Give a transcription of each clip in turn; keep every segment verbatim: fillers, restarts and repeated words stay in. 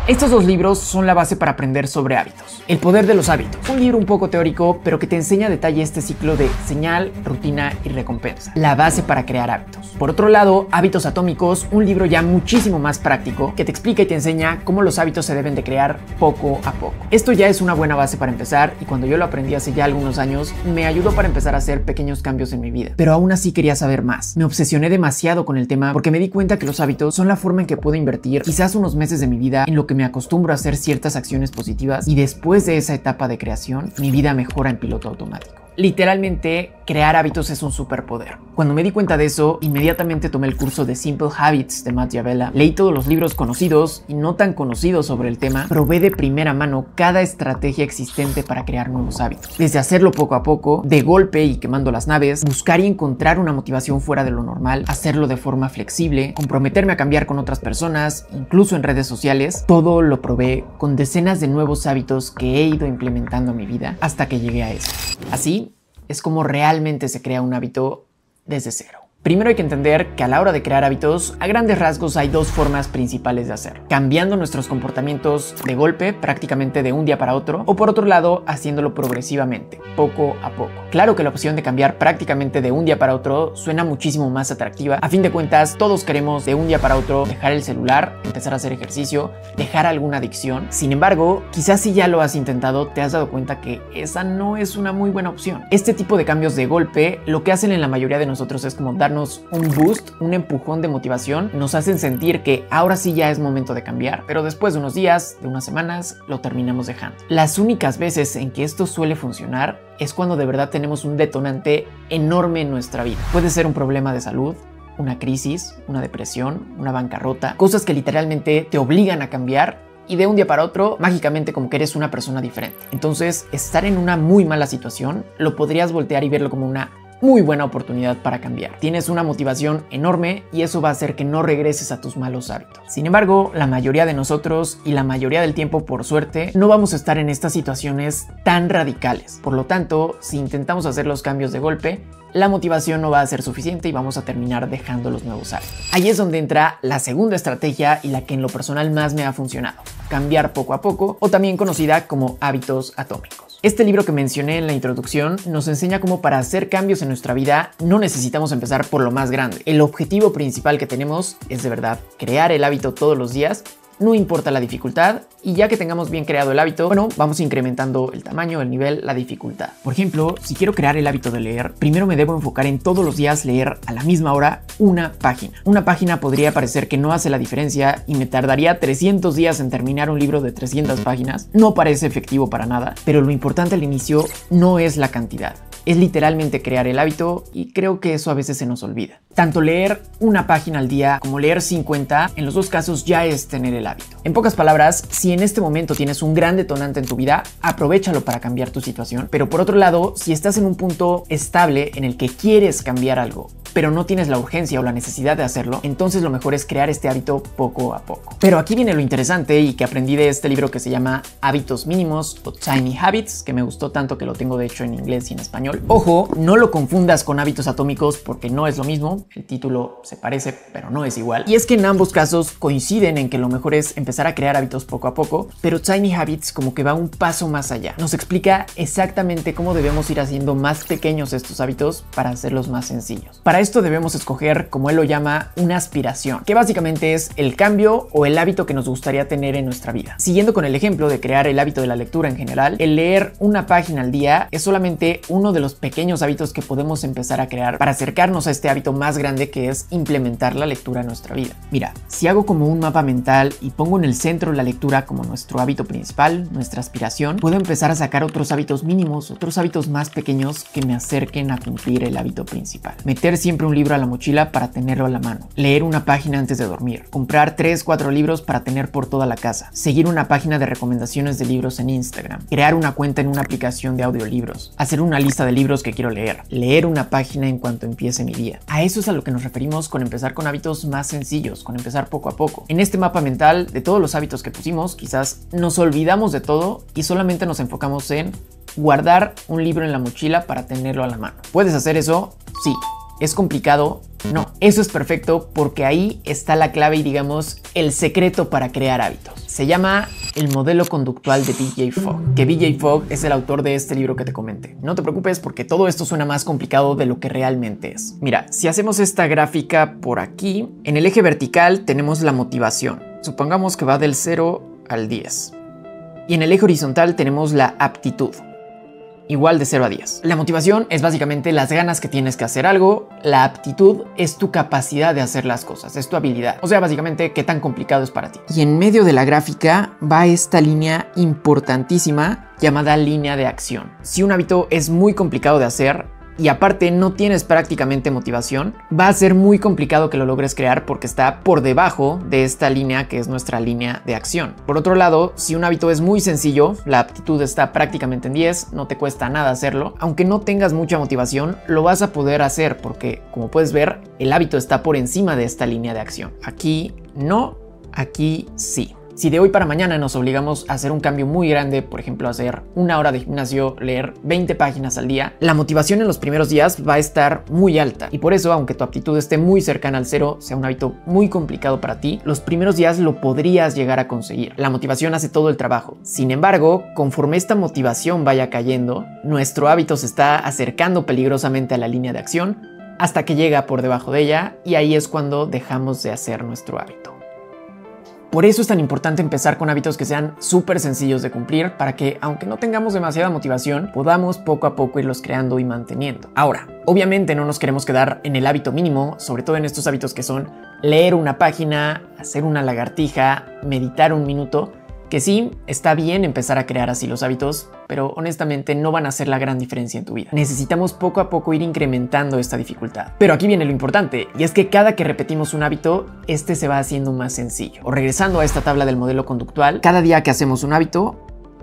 Estos dos libros son la base para aprender sobre hábitos. El poder de los hábitos, un libro un poco teórico, pero que te enseña a detalle este ciclo de señal, rutina y recompensa. La base para crear hábitos. Por otro lado, Hábitos Atómicos, un libro ya muchísimo más práctico, que te explica y te enseña cómo los hábitos se deben de crear poco a poco. Esto ya es una buena base para empezar, y cuando yo lo aprendí hace ya algunos años, me ayudó para empezar a hacer pequeños cambios en mi vida. Pero aún así quería saber más. Me obsesioné demasiado con el tema porque me di cuenta que los hábitos son la forma en que puedo invertir quizás unos meses de mi vida en lo que me acostumbro a hacer ciertas acciones positivas, y después de esa etapa de creación, mi vida mejora en piloto automático. Literalmente, crear hábitos es un superpoder. Cuando me di cuenta de eso, inmediatamente tomé el curso de Simple Habits de Matt D'Avella, leí todos los libros conocidos y no tan conocidos sobre el tema, probé de primera mano cada estrategia existente para crear nuevos hábitos. Desde hacerlo poco a poco, de golpe y quemando las naves, buscar y encontrar una motivación fuera de lo normal, hacerlo de forma flexible, comprometerme a cambiar con otras personas, incluso en redes sociales, todo lo probé con decenas de nuevos hábitos que he ido implementando en mi vida hasta que llegué a eso. Así es como realmente se crea un hábito desde cero. Primero hay que entender que a la hora de crear hábitos, a grandes rasgos hay dos formas principales de hacerlo. Cambiando nuestros comportamientos de golpe, prácticamente de un día para otro, o por otro lado, haciéndolo progresivamente, poco a poco. Claro que la opción de cambiar prácticamente de un día para otro suena muchísimo más atractiva. A fin de cuentas, todos queremos de un día para otro dejar el celular, empezar a hacer ejercicio, dejar alguna adicción. Sin embargo, quizás si ya lo has intentado, te has dado cuenta que esa no es una muy buena opción. Este tipo de cambios de golpe, lo que hacen en la mayoría de nosotros es como darnos un boost, un empujón de motivación, nos hacen sentir que ahora sí ya es momento de cambiar, pero después de unos días, de unas semanas, lo terminamos dejando. Las únicas veces en que esto suele funcionar es cuando de verdad tenemos un detonante enorme en nuestra vida. Puede ser un problema de salud, una crisis, una depresión, una bancarrota, cosas que literalmente te obligan a cambiar, y de un día para otro, mágicamente como que eres una persona diferente. Entonces, estar en una muy mala situación, lo podrías voltear y verlo como una muy buena oportunidad para cambiar. Tienes una motivación enorme y eso va a hacer que no regreses a tus malos hábitos. Sin embargo, la mayoría de nosotros y la mayoría del tiempo, por suerte, no vamos a estar en estas situaciones tan radicales. Por lo tanto, si intentamos hacer los cambios de golpe, la motivación no va a ser suficiente y vamos a terminar dejando los nuevos hábitos. Ahí es donde entra la segunda estrategia y la que en lo personal más me ha funcionado: cambiar poco a poco, o también conocida como hábitos atómicos. Este libro que mencioné en la introducción nos enseña cómo para hacer cambios en nuestra vida no necesitamos empezar por lo más grande. El objetivo principal que tenemos es de verdad crear el hábito todos los días, no importa la dificultad, y ya que tengamos bien creado el hábito, bueno, vamos incrementando el tamaño, el nivel, la dificultad. Por ejemplo, si quiero crear el hábito de leer, primero me debo enfocar en todos los días leer a la misma hora una página. Una página podría parecer que no hace la diferencia y me tardaría trescientos días en terminar un libro de trescientas páginas. No parece efectivo para nada, pero lo importante al inicio no es la cantidad. Es literalmente crear el hábito, y creo que eso a veces se nos olvida. Tanto leer una página al día como leer cincuenta, en los dos casos ya es tener el hábito. En pocas palabras, si en este momento tienes un gran detonante en tu vida, aprovéchalo para cambiar tu situación. Pero por otro lado, si estás en un punto estable en el que quieres cambiar algo, pero no tienes la urgencia o la necesidad de hacerlo, entonces lo mejor es crear este hábito poco a poco. Pero aquí viene lo interesante y que aprendí de este libro que se llama Hábitos Mínimos o Tiny Habits, que me gustó tanto que lo tengo de hecho en inglés y en español. Ojo, no lo confundas con Hábitos Atómicos porque no es lo mismo, el título se parece pero no es igual. Y es que en ambos casos coinciden en que lo mejor es empezar a crear hábitos poco a poco, pero Tiny Habits como que va un paso más allá. Nos explica exactamente cómo debemos ir haciendo más pequeños estos hábitos para hacerlos más sencillos. Para esto debemos escoger, como él lo llama, una aspiración, que básicamente es el cambio o el hábito que nos gustaría tener en nuestra vida. Siguiendo con el ejemplo de crear el hábito de la lectura en general, el leer una página al día es solamente uno de los pequeños hábitos que podemos empezar a crear para acercarnos a este hábito más grande, que es implementar la lectura en nuestra vida. Mira, si hago como un mapa mental y pongo en el centro la lectura como nuestro hábito principal, nuestra aspiración, puedo empezar a sacar otros hábitos mínimos, otros hábitos más pequeños que me acerquen a cumplir el hábito principal. Meter siempre un libro a la mochila para tenerlo a la mano, leer una página antes de dormir, comprar tres, cuatro libros para tener por toda la casa, seguir una página de recomendaciones de libros en Instagram, crear una cuenta en una aplicación de audiolibros, hacer una lista de libros que quiero leer, leer una página en cuanto empiece mi día. A eso es a lo que nos referimos con empezar con hábitos más sencillos, con empezar poco a poco. En este mapa mental de todos los hábitos que pusimos, quizás nos olvidamos de todo y solamente nos enfocamos en guardar un libro en la mochila para tenerlo a la mano. ¿Puedes hacer eso? Sí. ¿Es complicado? No, eso es perfecto porque ahí está la clave y digamos el secreto para crear hábitos. Se llama el modelo conductual de B J Fogg, que B J Fogg es el autor de este libro que te comenté. No te preocupes porque todo esto suena más complicado de lo que realmente es. Mira, si hacemos esta gráfica por aquí, en el eje vertical tenemos la motivación. Supongamos que va del cero al diez. Y en el eje horizontal tenemos la aptitud. Igual de cero a diez. La motivación es básicamente las ganas que tienes que hacer algo. La aptitud es tu capacidad de hacer las cosas, es tu habilidad. O sea, básicamente, qué tan complicado es para ti. Y en medio de la gráfica va esta línea importantísima llamada línea de acción. Si un hábito es muy complicado de hacer, y aparte no tienes prácticamente motivación, va a ser muy complicado que lo logres crear porque está por debajo de esta línea que es nuestra línea de acción. Por otro lado, si un hábito es muy sencillo, la aptitud está prácticamente en diez, no te cuesta nada hacerlo, aunque no tengas mucha motivación, lo vas a poder hacer porque, como puedes ver, el hábito está por encima de esta línea de acción. Aquí no, aquí sí. Si de hoy para mañana nos obligamos a hacer un cambio muy grande, por ejemplo, hacer una hora de gimnasio, leer veinte páginas al día, la motivación en los primeros días va a estar muy alta. Y por eso, aunque tu aptitud esté muy cercana al cero, sea un hábito muy complicado para ti, los primeros días lo podrías llegar a conseguir. La motivación hace todo el trabajo. Sin embargo, conforme esta motivación vaya cayendo, nuestro hábito se está acercando peligrosamente a la línea de acción hasta que llega por debajo de ella y ahí es cuando dejamos de hacer nuestro hábito. Por eso es tan importante empezar con hábitos que sean súper sencillos de cumplir para que, aunque no tengamos demasiada motivación, podamos poco a poco irlos creando y manteniendo. Ahora, obviamente no nos queremos quedar en el hábito mínimo, sobre todo en estos hábitos que son leer una página, hacer una lagartija, meditar un minuto, que sí, está bien empezar a crear así los hábitos, pero honestamente no van a hacer la gran diferencia en tu vida. Necesitamos poco a poco ir incrementando esta dificultad. Pero aquí viene lo importante, y es que cada que repetimos un hábito, este se va haciendo más sencillo. O regresando a esta tabla del modelo conductual, cada día que hacemos un hábito,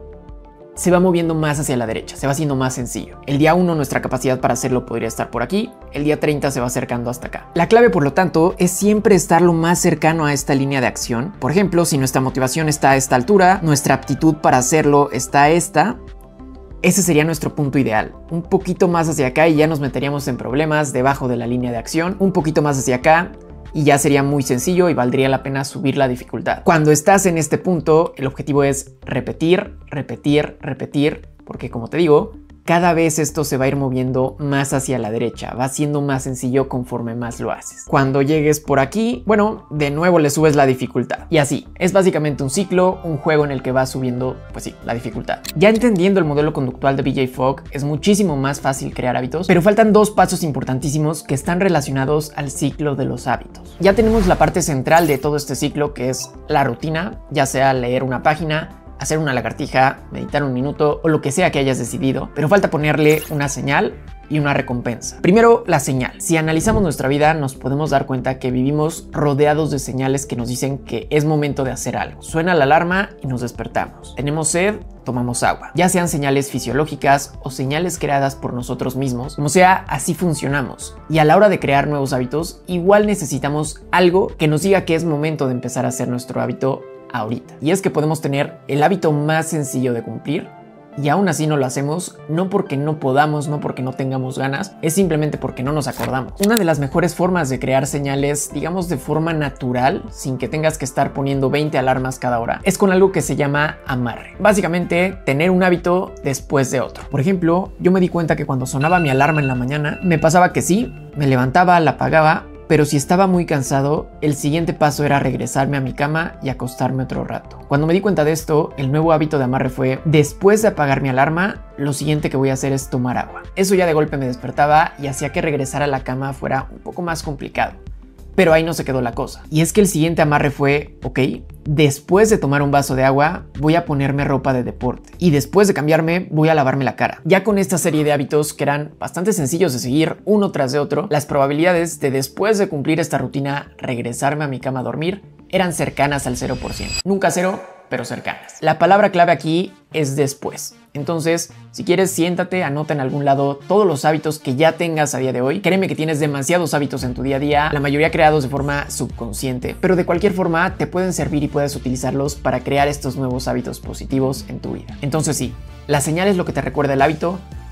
se va moviendo más hacia la derecha, se va haciendo más sencillo. El día uno nuestra capacidad para hacerlo podría estar por aquí, el día treinta se va acercando hasta acá. La clave, por lo tanto, es siempre estar lo más cercano a esta línea de acción. Por ejemplo, si nuestra motivación está a esta altura, nuestra aptitud para hacerlo está a esta, ese sería nuestro punto ideal. Un poquito más hacia acá y ya nos meteríamos en problemas debajo de la línea de acción, un poquito más hacia acá y ya sería muy sencillo y valdría la pena subir la dificultad. Cuando estás en este punto, el objetivo es repetir, repetir, repetir, porque como te digo, cada vez esto se va a ir moviendo más hacia la derecha, va siendo más sencillo conforme más lo haces. Cuando llegues por aquí, bueno, de nuevo le subes la dificultad. Y así, es básicamente un ciclo, un juego en el que vas subiendo, pues sí, la dificultad. Ya entendiendo el modelo conductual de B J Fogg, es muchísimo más fácil crear hábitos, pero faltan dos pasos importantísimos que están relacionados al ciclo de los hábitos. Ya tenemos la parte central de todo este ciclo, que es la rutina, ya sea leer una página, hacer una lagartija, meditar un minuto o lo que sea que hayas decidido, pero falta ponerle una señal y una recompensa. Primero, la señal. Si analizamos nuestra vida, nos podemos dar cuenta que vivimos rodeados de señales que nos dicen que es momento de hacer algo. Suena la alarma y nos despertamos. Tenemos sed, tomamos agua. Ya sean señales fisiológicas o señales creadas por nosotros mismos, como sea, así funcionamos. Y a la hora de crear nuevos hábitos, igual necesitamos algo que nos diga que es momento de empezar a hacer nuestro hábito ahorita. Y es que podemos tener el hábito más sencillo de cumplir y aún así no lo hacemos, no porque no podamos, no porque no tengamos ganas, es simplemente porque no nos acordamos. Una de las mejores formas de crear señales, digamos de forma natural, sin que tengas que estar poniendo veinte alarmas cada hora, es con algo que se llama amarre. Básicamente, tener un hábito después de otro. Por ejemplo, yo me di cuenta que cuando sonaba mi alarma en la mañana, me pasaba que sí, me levantaba, la apagaba, pero si estaba muy cansado, el siguiente paso era regresarme a mi cama y acostarme otro rato. Cuando me di cuenta de esto, el nuevo hábito de amarre fue, después de apagar mi alarma, lo siguiente que voy a hacer es tomar agua. Eso ya de golpe me despertaba y hacía que regresar a la cama fuera un poco más complicado. Pero ahí no se quedó la cosa. Y es que el siguiente amarre fue, ok, después de tomar un vaso de agua, voy a ponerme ropa de deporte. Y después de cambiarme, voy a lavarme la cara. Ya con esta serie de hábitos que eran bastante sencillos de seguir uno tras de otro, las probabilidades de después de cumplir esta rutina, regresarme a mi cama a dormir, eran cercanas al cero por ciento. Nunca cero, pero cercanas. La palabra clave aquí es después. Entonces, si quieres, siéntate, anota en algún lado todos los hábitos que ya tengas a día de hoy. Créeme que tienes demasiados hábitos en tu día a día, la mayoría creados de forma subconsciente, pero de cualquier forma te pueden servir y puedes utilizarlos para crear estos nuevos hábitos positivos en tu vida. Entonces sí, la señal es lo que te recuerda el hábito,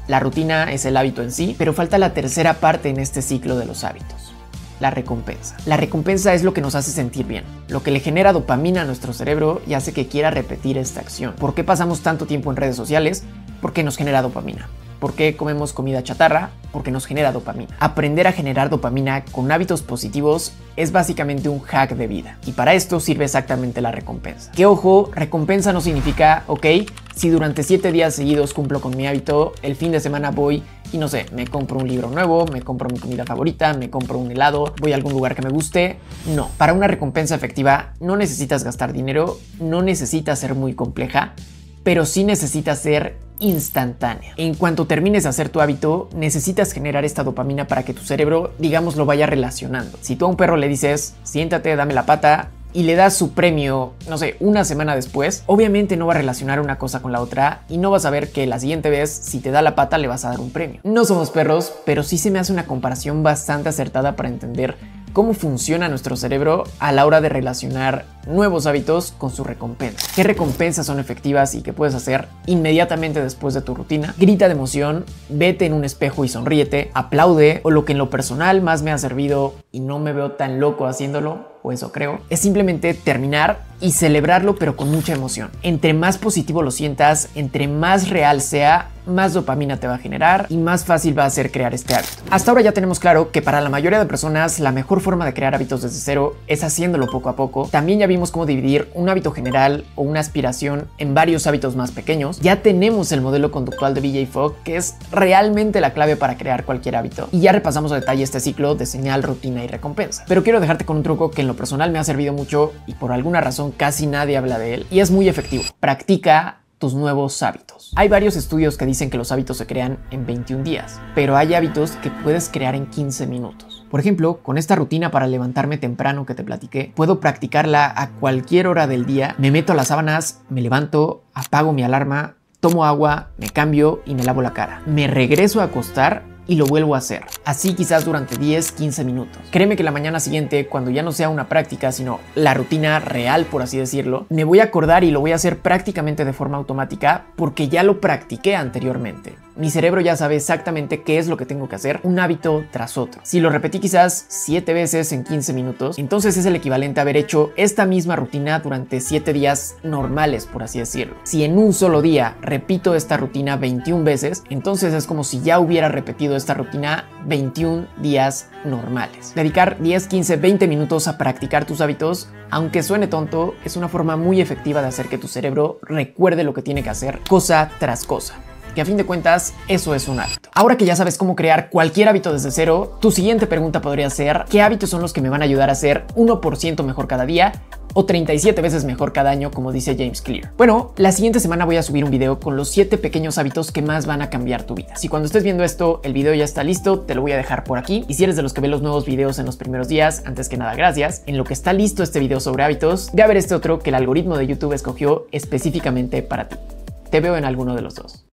La rutina es el hábito en sí, pero falta la tercera parte en este ciclo de los hábitos. La recompensa. La recompensa es lo que nos hace sentir bien, lo que le genera dopamina a nuestro cerebro y hace que quiera repetir esta acción. ¿Por qué pasamos tanto tiempo en redes sociales? Porque nos genera dopamina. ¿Por qué comemos comida chatarra? Porque nos genera dopamina. Aprender a generar dopamina con hábitos positivos es básicamente un hack de vida. Y para esto sirve exactamente la recompensa. Que ojo, recompensa no significa, ok, si durante siete días seguidos cumplo con mi hábito, el fin de semana voy y no sé, me compro un libro nuevo, me compro mi comida favorita, me compro un helado, voy a algún lugar que me guste. No, para una recompensa efectiva no necesitas gastar dinero, no necesitas ser muy compleja, pero sí necesitas ser instantánea. En cuanto termines de hacer tu hábito, necesitas generar esta dopamina para que tu cerebro, digamos, lo vaya relacionando. Si tú a un perro le dices, siéntate, dame la pata, y le das su premio, no sé, una semana después, obviamente no va a relacionar una cosa con la otra y no vas a ver que la siguiente vez, si te da la pata, le vas a dar un premio. No somos perros, pero sí se me hace una comparación bastante acertada para entender cómo funciona nuestro cerebro a la hora de relacionar nuevos hábitos con su recompensa. ¿Qué recompensas son efectivas y qué puedes hacer inmediatamente después de tu rutina? Grita de emoción, vete en un espejo y sonríete, aplaude, o lo que en lo personal más me ha servido y no me veo tan loco haciéndolo, o eso creo, es simplemente terminar y celebrarlo pero con mucha emoción. Entre más positivo lo sientas, entre más real sea, más dopamina te va a generar y más fácil va a ser crear este hábito. Hasta ahora ya tenemos claro que para la mayoría de personas la mejor forma de crear hábitos desde cero es haciéndolo poco a poco. También ya vimos cómo dividir un hábito general o una aspiración en varios hábitos más pequeños. Ya tenemos el modelo conductual de B J Fogg, que es realmente la clave para crear cualquier hábito. Y ya repasamos a detalle este ciclo de señal, rutina y recompensa. Pero quiero dejarte con un truco que en lo personal me ha servido mucho y por alguna razón casi nadie habla de él y es muy efectivo. Practica tus nuevos hábitos. Hay varios estudios que dicen que los hábitos se crean en veintiún días, pero hay hábitos que puedes crear en quince minutos. Por ejemplo, con esta rutina para levantarme temprano que te platiqué, puedo practicarla a cualquier hora del día. Me meto a las sábanas, me levanto, apago mi alarma, tomo agua, me cambio y me lavo la cara. Me regreso a acostar y lo vuelvo a hacer. Así quizás durante diez, quince minutos. Créeme que la mañana siguiente, cuando ya no sea una práctica, sino la rutina real, por así decirlo, me voy a acordar y lo voy a hacer prácticamente de forma automática porque ya lo practiqué anteriormente. Mi cerebro ya sabe exactamente qué es lo que tengo que hacer, un hábito tras otro. Si lo repetí quizás siete veces en quince minutos, entonces es el equivalente a haber hecho esta misma rutina durante siete días normales, por así decirlo. Si en un solo día repito esta rutina veintiún veces, entonces es como si ya hubiera repetido esta rutina veintiún días normales. Dedicar diez, quince, veinte minutos a practicar tus hábitos, aunque suene tonto, es una forma muy efectiva de hacer que tu cerebro recuerde lo que tiene que hacer cosa tras cosa. Que a fin de cuentas, eso es un hábito. Ahora que ya sabes cómo crear cualquier hábito desde cero, tu siguiente pregunta podría ser: ¿qué hábitos son los que me van a ayudar a ser uno por ciento mejor cada día? O treinta y siete veces mejor cada año, como dice James Clear. Bueno, la siguiente semana voy a subir un video con los siete pequeños hábitos que más van a cambiar tu vida. Si cuando estés viendo esto, el video ya está listo, te lo voy a dejar por aquí. Y si eres de los que ve los nuevos videos en los primeros días, antes que nada, gracias. En lo que está listo este video sobre hábitos, ve a ver este otro que el algoritmo de YouTube escogió específicamente para ti. Te veo en alguno de los dos.